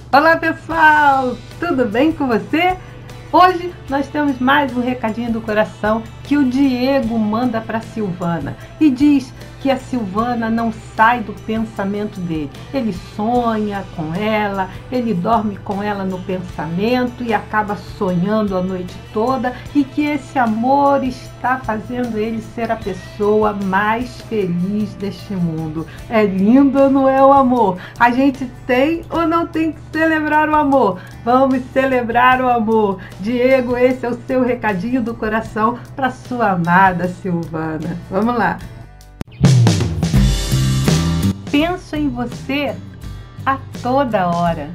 Olá pessoal, tudo bem com você? Hoje nós temos mais um recadinho do coração que o Diego manda para a Silvana e diz que a Silvana não sai do pensamento dele. Ele sonha com ela, ele dorme com ela no pensamento e acaba sonhando a noite toda, e que esse amor está fazendo ele ser a pessoa mais feliz deste mundo. É lindo ou não é o amor? A gente tem ou não tem que celebrar o amor? Vamos celebrar o amor. Diego, esse é o seu recadinho do coração para sua amada Silvana. Vamos lá. Penso em você a toda hora.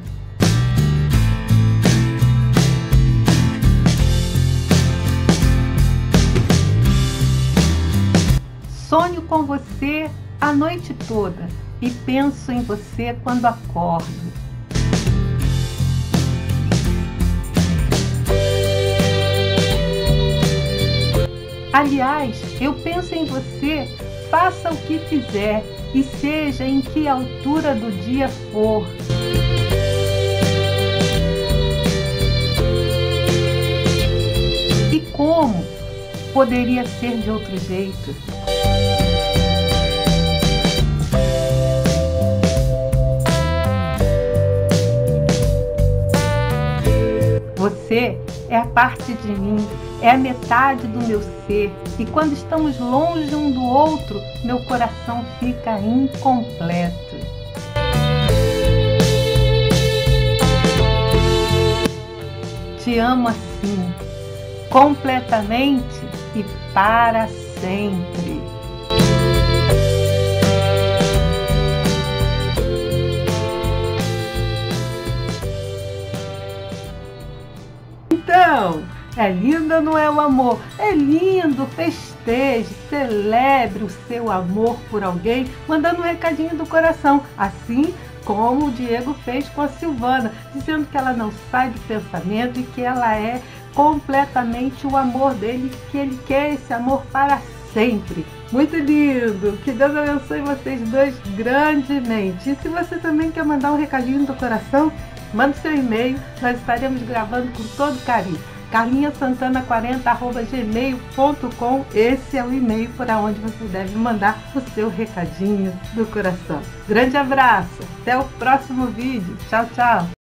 Sonho com você a noite toda e penso em você quando acordo. Aliás, eu penso em você, faça o que fizer e seja em que altura do dia for. E como poderia ser de outro jeito? Você é a parte de mim, é a metade do meu ser, e quando estamos longe um do outro, meu coração fica incompleto. Te amo assim, completamente e para sempre. Então, é lindo ou não é o amor? É lindo, festeje, celebre o seu amor por alguém, mandando um recadinho do coração, assim como o Diego fez com a Silvana, dizendo que ela não sai do pensamento e que ela é completamente o amor dele, que ele quer esse amor para sempre. Muito lindo! Que Deus abençoe vocês dois grandemente. E se você também quer mandar um recadinho do coração, manda seu e-mail, nós estaremos gravando com todo carinho. carlinhasantana40@gmail.com. Esse é o e-mail para onde você deve mandar o seu recadinho do coração. Grande abraço, até o próximo vídeo. Tchau, tchau!